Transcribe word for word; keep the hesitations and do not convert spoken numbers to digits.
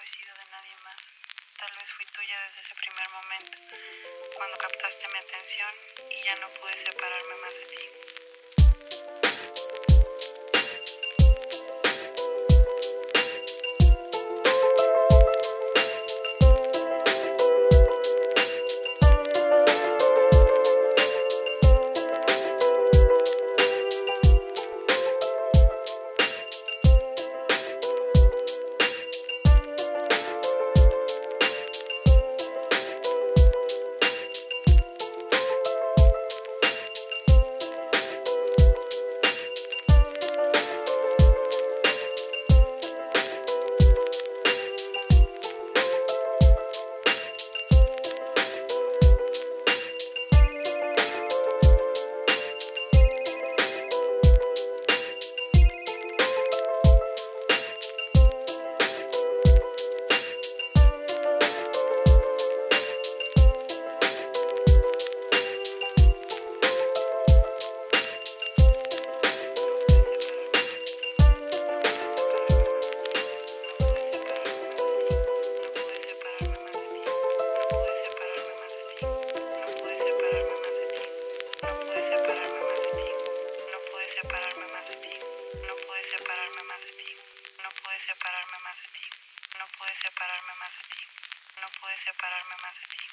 he sido de nadie más. Tal vez fui tuya desde ese primer momento, cuando captaste mi atención y ya no pude separarme más de ti. Separarme más de ti, no pude separarme más de ti, no pude separarme más de ti, no pude separarme más de ti.